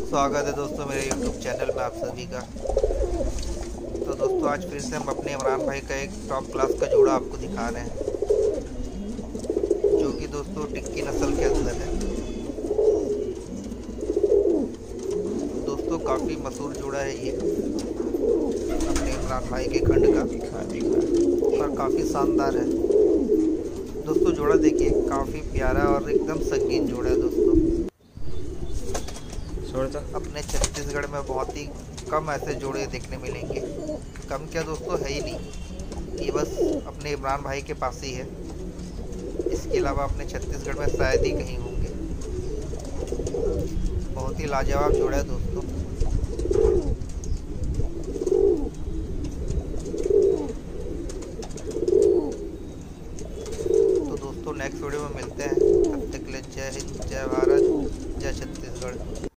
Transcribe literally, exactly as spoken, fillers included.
स्वागत है दोस्तों मेरे यूट्यूब चैनल में आप सभी का। तो दोस्तों आज फिर से हम अपने इमरान भाई का एक टॉप क्लास का जोड़ा आपको दिखा रहे हैं, जो कि दोस्तों टिक्की नस्ल के अंदर है। दोस्तों काफ़ी मशहूर जोड़ा है ये अपने इमरान भाई के खंड का, दिखा दिखा और काफ़ी शानदार है। दोस्तों जोड़ा देखिए, काफ़ी प्यारा और एकदम संगीन जोड़ा है। दोस्तों छोड़ता अपने छत्तीसगढ़ में बहुत ही कम ऐसे जोड़े देखने मिलेंगे। कम क्या दोस्तों, है ही नहीं, ये बस अपने इमरान भाई के पास ही है। इसके अलावा अपने छत्तीसगढ़ में शायद ही कहीं होंगे। बहुत ही लाजवाब जोड़ा है दोस्तों। तो दोस्तों नेक्स्ट वीडियो में मिलते हैं, तब तक के लिए जय हिंद, जय भारत, जय छत्तीसगढ़।